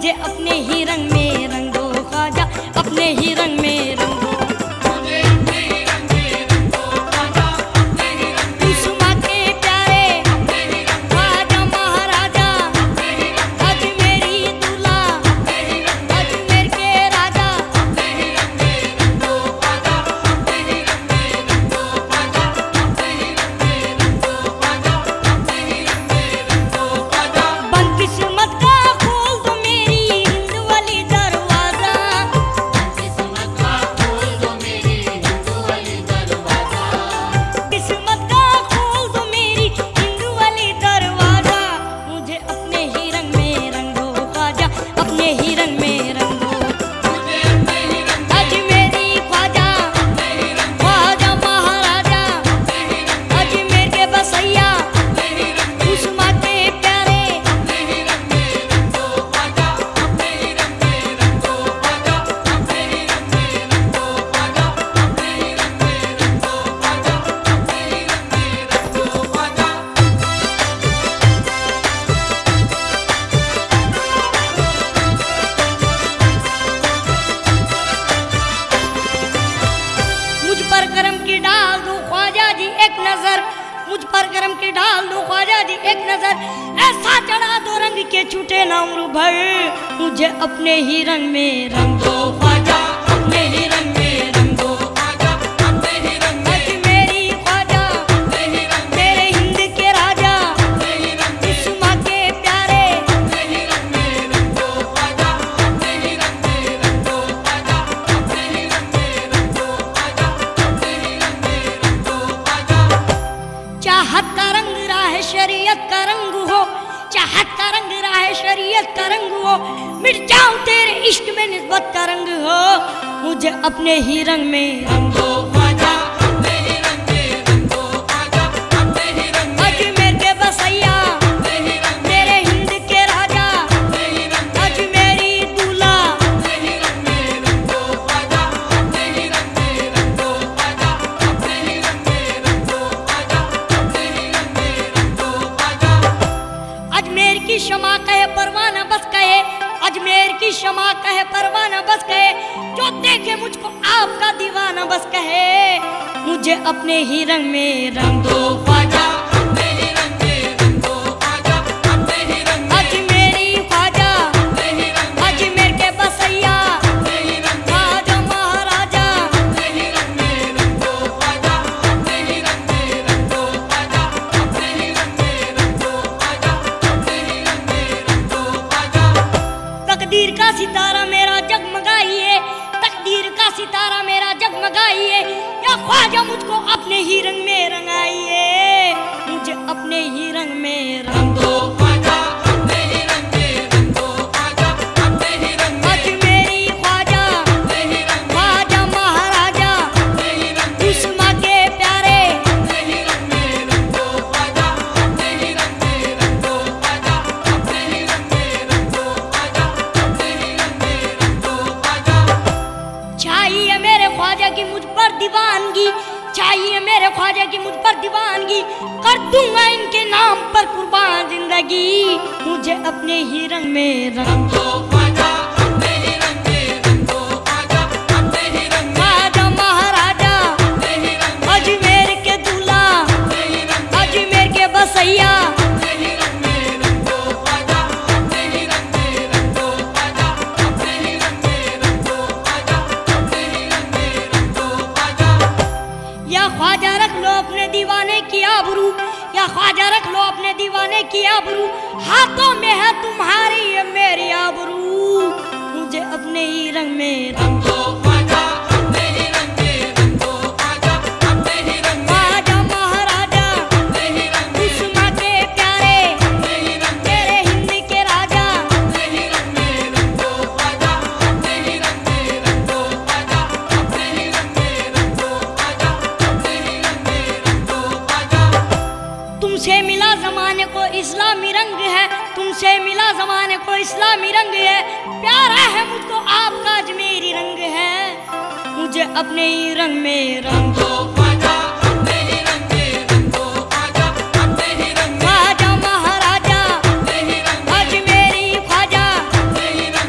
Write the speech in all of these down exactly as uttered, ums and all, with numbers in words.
मुझे अपने ही रंग में रंगो ख्वाजा, अपने ही रंग में रंगो। मुझ पर करम की डाल दो ख्वाजा जी एक नजर, ऐसा चढ़ा दो रंग के छूटे ना उम्र भर, मुझे अपने ही रंग में रंग दो ख्वाजा, अपने ही रंग में रंग दो ख्वाजा, अपने ही रंग में। आज मेरी ख्वाजा मेरे हिंद के राजा, इस माँ के प्यारे, अपने ही रंग में रंग दो ख्वाजा, अपने ही रंग में रंग दो ख्वाजा, अपने ही रंग में रंग दो ख्वाजा, अपने ही रंग में रंग दो ख्वाजा। चाहत का रंग राह शरीयत का रंग हो, चाहत का रंग राह शरीयत का रंग हो, मिट जाऊं तेरे इश्क में निस्बत का रंग हो, मुझे अपने ही रंग में रंग दो ख्वाजा, अपने ही रंग में रंग दो ख्वाजा, अपने ही रंग में। अजमेर के बसैया मेरे हिंद के राजा, अजमेरी दूल्हा, अपने ही रंग में रंग दो ख्वाजा, अपने ही रंग में रंग दो ख्वाजा, अपने ही रंग में रंग दो ख्वाजा, अपने ही रंग में रंग दो ख्वाजा। अजमेर की शमा कहे परवाना बस कहे, अजमेर की शमा कहे परवाना बस कहे, जो देखे मुझको आपका दीवाना बस कहे, मुझे अपने ही रंग में रंग दो ख्वाजा, अपने ही रंग में रंग दो ख्वाजा, अपने ही रंग में। अजमेरी ख्वाजा अजमेर के बसैया, ख्वाजा महाराजा, अपने ही रंग में रंग दो ख्वाजा, अपने ही रंग में रंग दो ख्वाजा, अपने ही रंग में रंग दो ख्वाजा, अपने ही रंग में रंग दो ख्वाजा। तकदीर का सितारा मेरा जगमगाइए, तकदीर का सितारा मेरा जगमगाइए, या ख्वाजा मुझको अपने ही रंग में रंगाइए, मुझे अपने ही रंग में रंग दो ख्वाजा, अपने ही रंग में रंग दो ख्वाजा, अपने ही रंग में। अजमेरी ख्वाजा ख्वाजा महाराजा, उस माँ के प्यारे, अपने ही रंग में रंग दो ख्वाजा, अपने ही रंग में रंग दो ख्वाजा, अपने ही रंग में रंग दो ख्वाजा, अपने ही रंग में रंग दो ख्वाजा। चाहिए मेरे ख्वाजा की मुझ पर दीवानगी, चाहिए मेरे ख्वाजा की मुझ पर दीवानगी, कर दूंगा इनके नाम पर कुर्बान जिंदगी, मुझे अपने ही रंग में रंग दो ख्वाजा, अपने ही रंग में रंग दो ख्वाजा, अपने ही रंग में। ख्वाजा महाराजा अजमेर के दूल्हा, अजमेर के बसैया, अपने ही रंग में रंग दो ख्वाजा, अपने ही रंग में रंग दो ख्वाजा, अपने ही रंग में रंग दो ख्वाजा, अपने ही रंग में रंग दो ख्वाजा। या ख्वाजा रख लो अपने दीवाने की आबरू, या ख्वाजा रख लो अपने दीवाने की आबरू, हाथों में है तुम्हारी ये मेरी आबरू, मुझे अपने ही रंग में रंग दो ख्वाजा, अपने ही रंग में रंग दो ख्वाजा, अपने ही रंग में। ख्वाजा महाराजा उस माँ के प्यारे, तेरे हिंद के राजा, अपने ही रंग में रंग दो ख्वाजा, अपने ही रंग में रंग दो ख्वाजा, अपने ही रंग में रंग दो ख्वाजा, अपने ही रंग में रंग दो ख्वाजा। तुमसे मिला जमाने को इस्लामी रंग है, तुमसे मिला जमाने को इस्लामी रंग है, प्यारा है मुझको आपका अजमेरी रंग है, मुझे अपने ही रंग में रंग दो ख्वाजा, अपने ही रंग में रंग दो ख्वाजा, अपने ही रंग में। ख्वाजा महाराजा अजमेरी ख्वाजा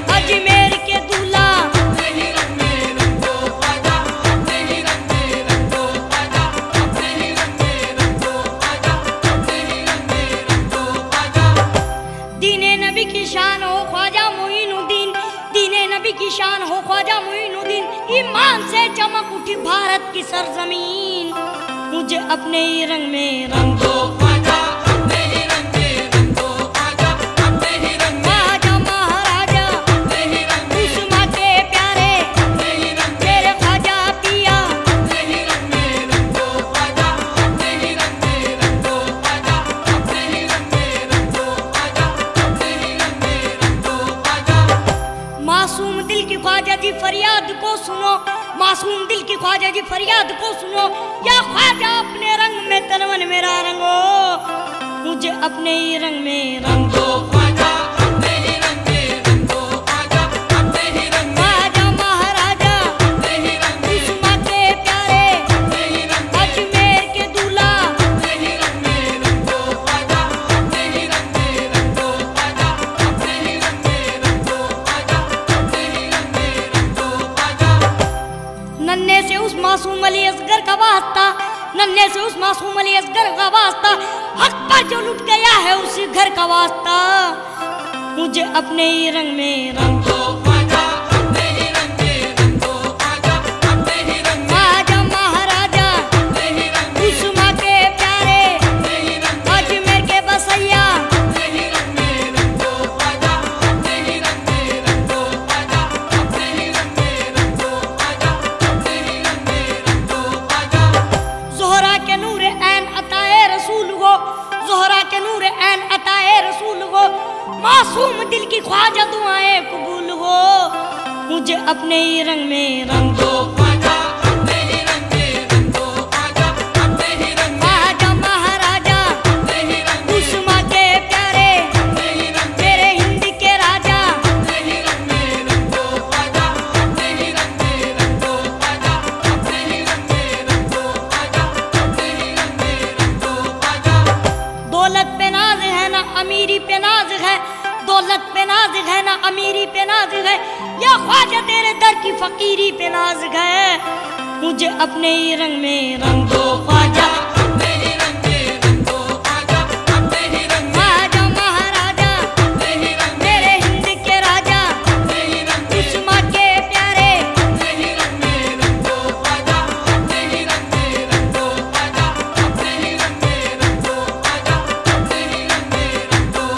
नबी की शान हो ख्वाजा मुईनुद्दीन, ईमान से चमक उठी भारत की सरजमीन। मुझे अपने ही रंग में रंग दो ख्वाजा, अपने ही रंग में रंग दो ख्वाजा, अपने ही रंग में ख्वाजा महाराजा, अपने ही रंग में उस माँ के प्यारे, अपने ही रंग तेरे ख्वाजा पिया, अपने ही रंग में रंग दो ख्वाजा, अपने ही रंग में रंग दो ख्वाजा, अपने ही रंग में रंग दो ख्वाजा, अपने ही रंग में रंग दो ख्वाजा। मासूम दिल की ख्वाजा जी फरियाद को सुनो, मासूम दिल की ख्वाजा जी फरियाद को सुनो, या ख्वाजा अपने रंग में तनवन मेरा रंगो। मुझे अपने ही रंग में रंग दो ख्वाजा, अपने ही रंग में रंग दो ख्वाजा, अपने ही रंग में ख्वाजा महाराजा, अपने ही रंग में उस माँ के प्यारे, अपने ही रंग में अजमेर के दूल्हा, अपने ही रंग में रंग दो ख्वाजा, अपने ही रंग में रंग दो ख्वाजा, अपने ही रंग में रंग दो ख्वाजा, अपने ही रंग में रंग दो ख्वाजा। नन्हे से उस मासूम अली असगर का वास्ता, नन्हे से उस मासूम अली असगर का वास्ता, हक पर जो लुट गया है उसी घर का वास्ता। मुझे अपने ही रंग में रंग दो ख्वाजा, अपने ही रंग में रंग दो ख्वाजा, अपने ही रंग में ख्वाजा महाराजा, अपने ही रंग में उस माँ के प्यारे, अपने ही रंग में अजमेर के बसैया, अपने ही रंग में रंग दो ख्वाजा, अपने ही रंग में रंग दो ख्वाजा, अपने ही रंग में रंग दो ख्वाजा, अपने ही रंग में रंग दो ख्वाजा। ज़ोहरा के नूर ऐन अताए रसूल हो, ज़ोहरा के नूर ऐन अताए रसूल हो, मासूम दिल की ख्वाजा दुआएं कबूल हो। मुझे अपने ही रंग में रंग दो ख्वाजा, अपने ही रंग में रंग दो ख्वाजा, अपने ही रंग में ख्वाजा महाराजा, अपने ही रंग में उस माँ के प्यारे, अपने ही रंग में तेरे हिंद के राजा, अपने ही रंग में रंग दो ख्वाजा, अपने ही रंग में रंग दो ख्वाजा, अपने ही रंग में रंग दो ख्वाजा, अपने ही रंग में रंग दो ख्वाजा। दौलत पे नाज है ना अमीरी पे नाज है, दौलत पे नाज है ना अमीरी पे नाज है, या ख्वाजा तेरे दर की फकीरी पे नाज है। मुझे अपने ही रंग में रंग दो ख्वाजा, अपने ही रंग में रंग दो ख्वाजा, अपने ही रंग में ख्वाजा महाराजा, अपने ही रंग मेरे हिंद के राजा, अपने ही रंग उस माँ के प्यारे, अपने ही रंग में रंग दो ख्वाजा, अपने ही रंग में रंग दो ख्वाजा, अपने ही रंग में रंग दो ख्वाजा, अपने ही रंग में रंग दो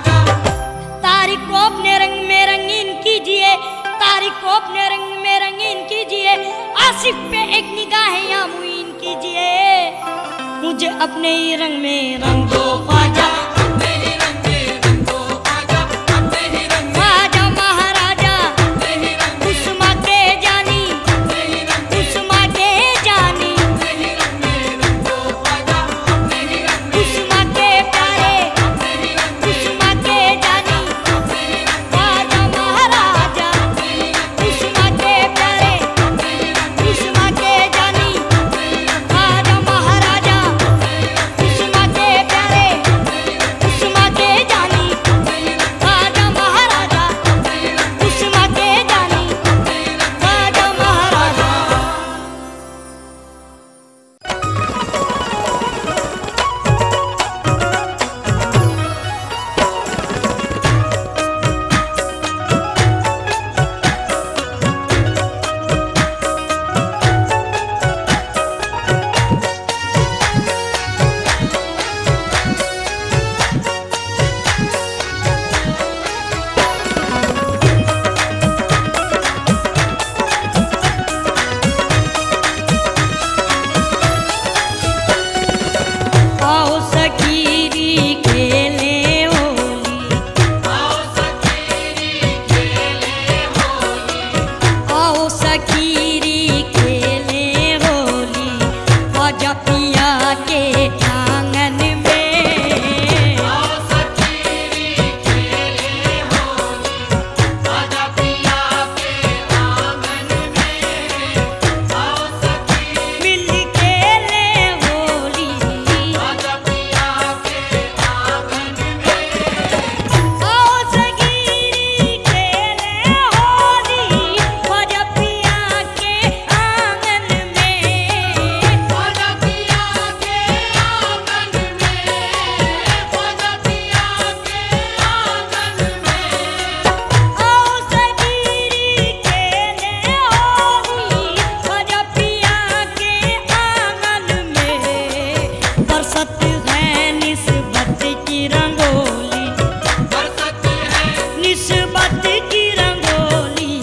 ख्वाजा। तारीख को अपने रंग में रंगीन कीजिए, तारीख को अपने रंग में रंगीन कीजिए, आसिफ पे एक निगाह या मुईन कीजिए। मुझे अपने ही रंग में रंग दो ख्वाजा, अपने ही रंग में रंग दो ख्वाजा, अपने ही रंग में ख्वाजा महाराजा, अपने ही रंग उस माँ के जानी, अपने ही रंग उस माँ के जानी, अपने ही रंग में रंग दो ख्वाजा, अपने ही रंग उस माँ के प्यारे, अपने ही रंग उस माँ के जानी, अपने ही रंग ख्वाजा महाराजा, अपने ही रंग उस माँ के प्यारे, अपने ही रंग उस माँ के जानी, अपने ही रंग ख्वाजा महाराजा, अपने ही रंग उस माँ के प्यारे, अपने ही निस्बत की रंगोली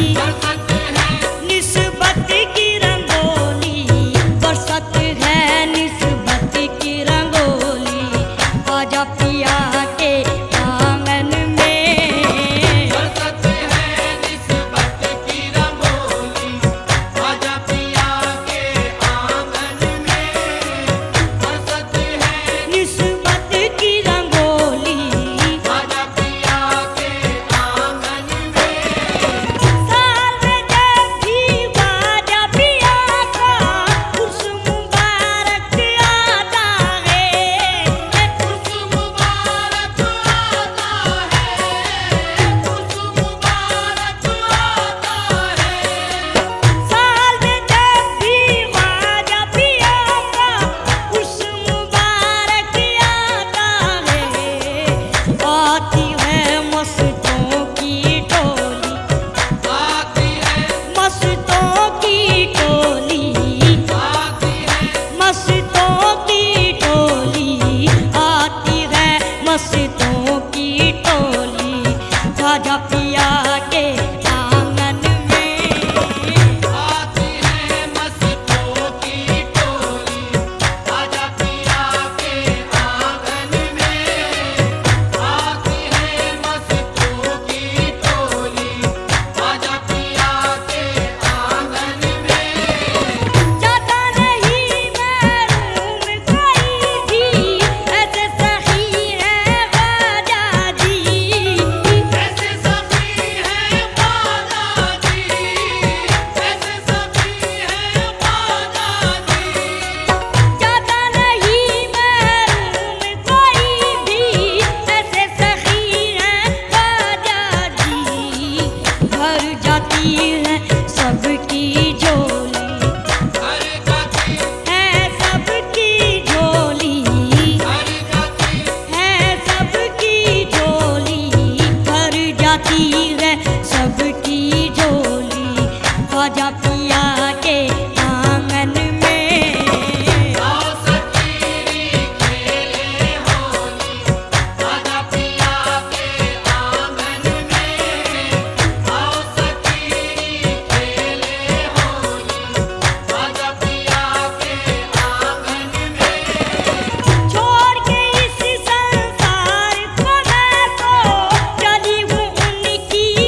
निस्बत की रंगोली बरसत है निस्बत की रंगोली आजा पिया के आंगन में बरसत है निस्बत की रंगोली आजा पिया के आंगन में बरसत है निस्बत की रंगोली आजा पिया के आंगन में साल में जब भी बाजा पिया का उर्स मुबारक आता है उर्स मुबारक आता है उर्स मुबारक आता है साल में जब भी बाजा पिया का उर्स मुबारक आता है आती है मस्तों की टोली आती है मस्तों की टोली आती है मस्तों की टोली आती है मस्तों की टोली खाजा पिया के आंगन में आती है मस्तों की टोली आजा पिया के आंगन में आती है मस्तों की टोली आजा पिया के आंगन में जाता नहीं महरूम कोई भी ऐसे सही है ख्वाजा जी ऐसे सखी है ख्वाजा जी ऐसे सखी है ख्वाजा जी जाता नहीं महरूम कोई भी ऐसे सखी है ख्वाजा जी भर जाती है सबकी झोली हर जाती है सबकी झोली हर जाती है सबकी झोली भर जाती है सबकी झोली ख्वाजा पिया के आंगन में आओ सखीरी खेले होली आजा पिया के आंगन में आओ सखीरी खेले होली आजा पिया के आंगन में छोड़ के इस संसार को मैं तो चली हूँ उनकी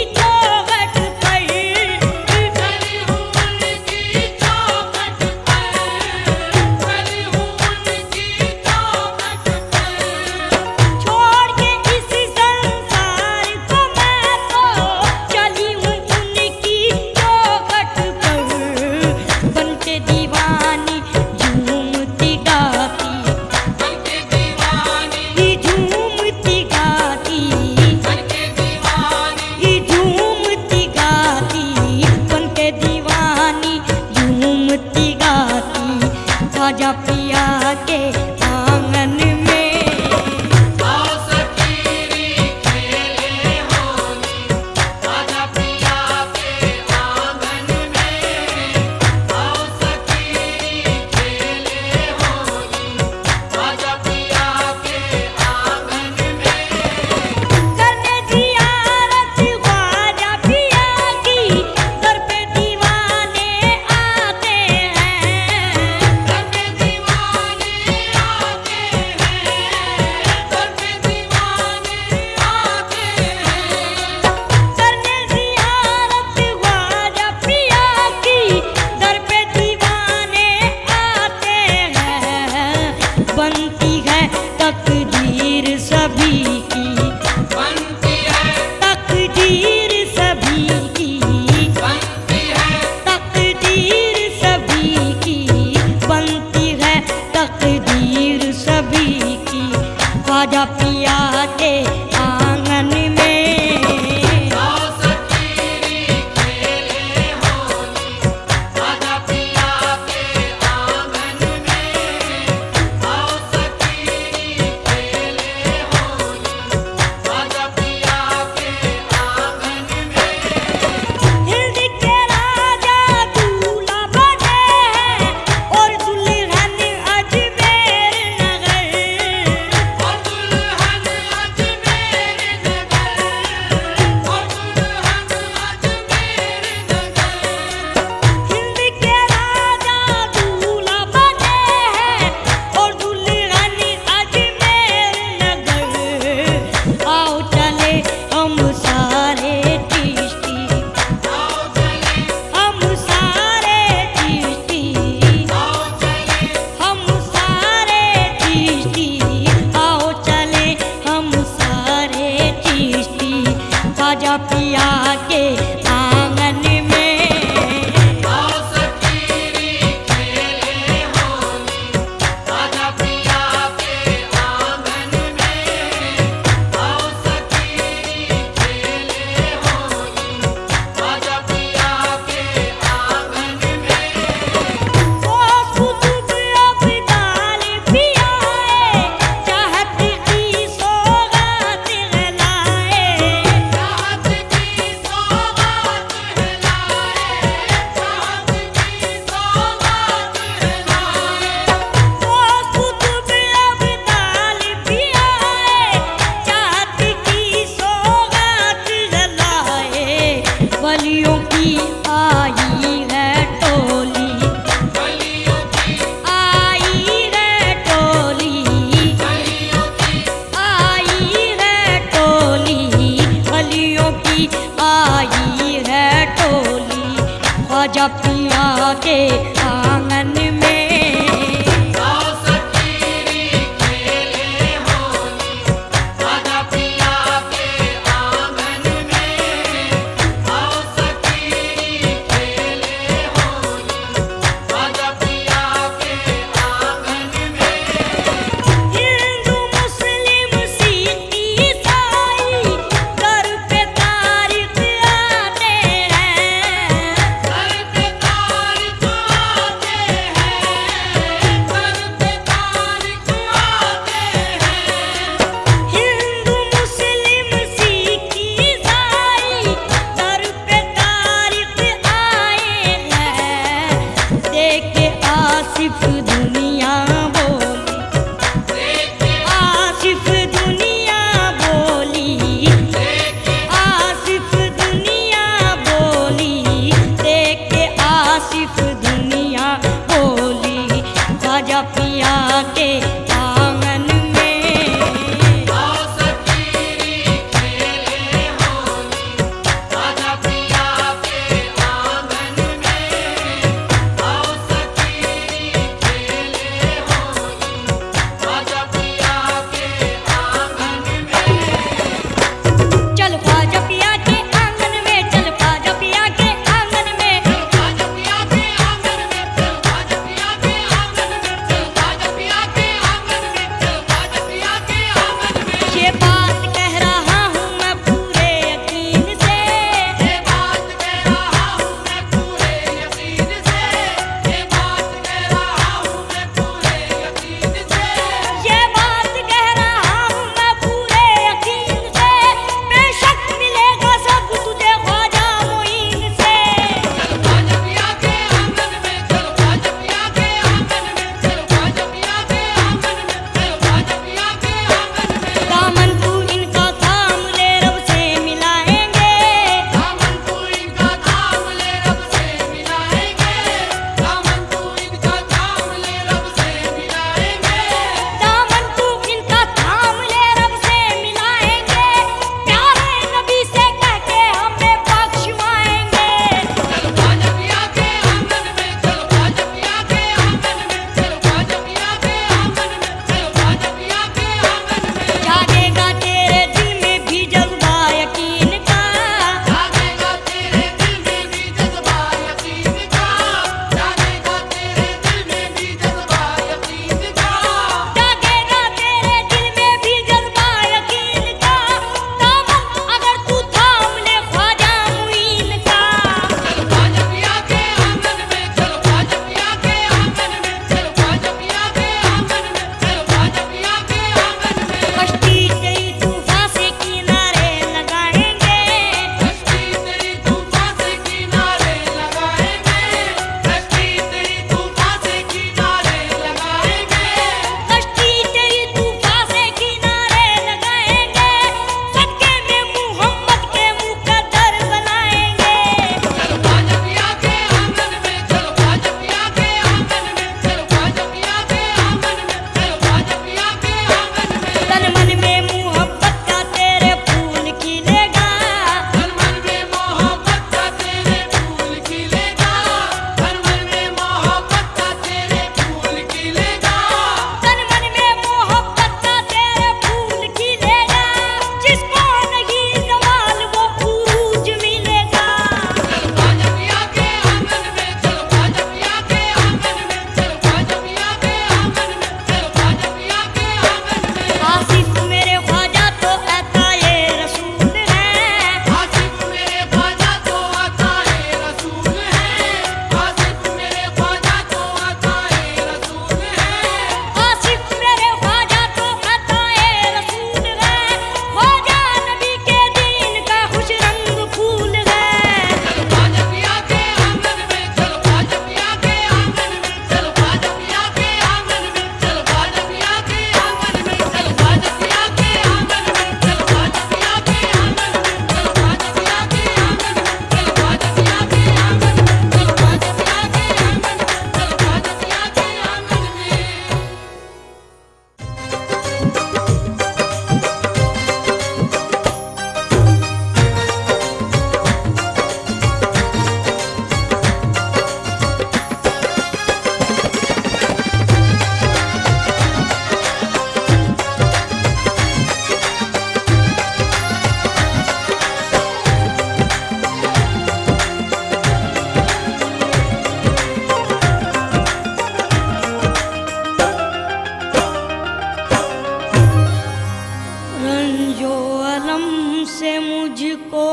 पिया के आंगन में। आओ सखीरी खेले होली, आजा पिया के आंगन में। आओ सखीरी खेले होली, आजा पिया के आंगन में। वो कुतुब अब डाल पिया है, चाहत की सौगात लाए। चाहत की सौगात है लाए, चाहत की सौगात है लाए। वो कुतुब अब डाल पिया है, चाहत की सौगात लाए। वलियों की आई है टोली, गलियों की आई है टोली, गलियों की आई है टोली, वलियों की आई है टोली। ख्वाजा पिया के आंगन में। आओ सखीरी खेले होली, आजा पिया के आंगन में। आओ सखीरी खेले होली, आजा पिया के आंगन में। हिंदू मुस्लिम सिख ईसाई घर पे तारीख आते हैं। घर पे तारीख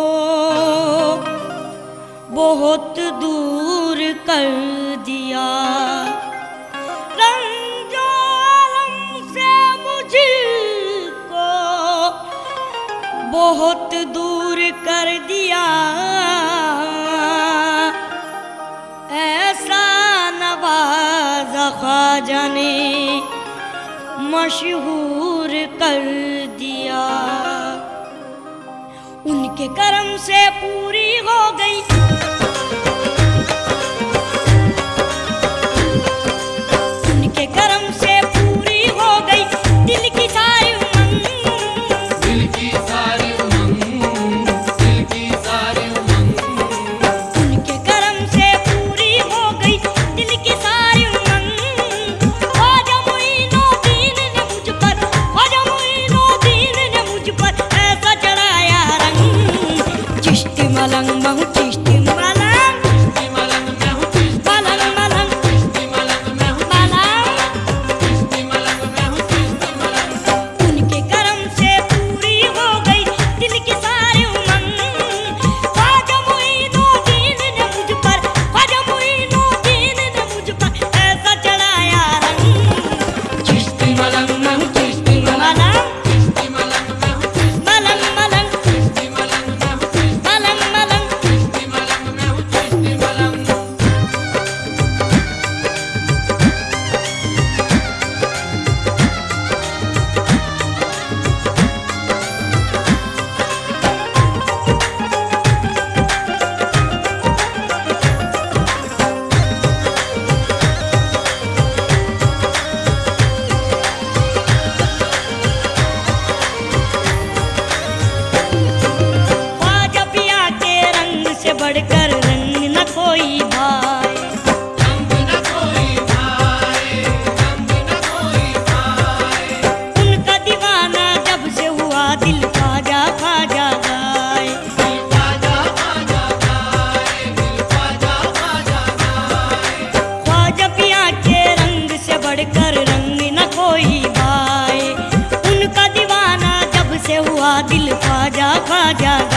बहुत दूर कर दिया, रंजो आलम से मुझको बहुत दूर कर दिया। ऐसा नवाज़ा ख्वाजा ने मशहूर कर दिया। उनके करम से पूरी हो गई उनके करम से पूरी हो गई दिल की सारी उमंग, दिल की सारी उमंग, दिल की सारी उमंग। उनके करम से पूरी हो गई दिल की सारी उमंग। ख्वाजा मोइनुद्दीन ने मुझ पर ख्वाजा मोइनुद्दीन ने मुझ पर ऐसा चढ़ाया रंग। चिश्ती मलंग महू चिश्ती मलंग, चिश्ती मलंग मैं हूँ, चिश्ती मलंग मलंग चिश्ती मलंग मैं हूँ, मलंग। चिश्ती मलंग मैं हूँ, चिश्ती मलंग। उनके करम से पूरी हो गई दिल की सारी उमंग। ख्वाजा मोइनुद्दीन ने मुझ पर ख्वाजा मोइनुद्दीन ने मुझ पर ऐसा चढ़ाया रंग। चिश्ती मलंग मैं हूँ, चिश्ती मलंग, मलंग चिश्ती मलंग मैं हूँ, मलंग मलंग चिश्ती मलंग मैं हूँ, चिश्ती मलंग मलंग। चिश्ती मलंग मैं हूँ, चिश्ती मलंग। ख्वाजा पिया के रंग से बढ़कर रंग न कोई भाई। रंग न कोई भाई, रंग न कोई भाई। उनका दीवाना जब से हुआ दिल ख्वाजा ख्वाजा गाए। दिल ख्वाजा ख्वाजा गाए, दिल ख्वाजा ख्वाजा गाए। ख्वाजा पिया के रंग से बढ़कर रंग न कोई भाई। उनका दीवाना जब से हुआ दिल ख्वाजा ख्वाजा